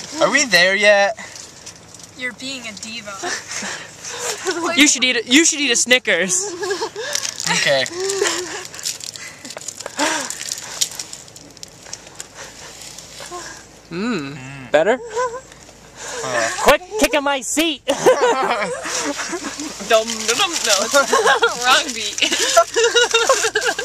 Are we there yet? You're being a diva. You should eat a Snickers. Okay. Better? Quit kicking my seat! Dum dum dum. No, wrong beat.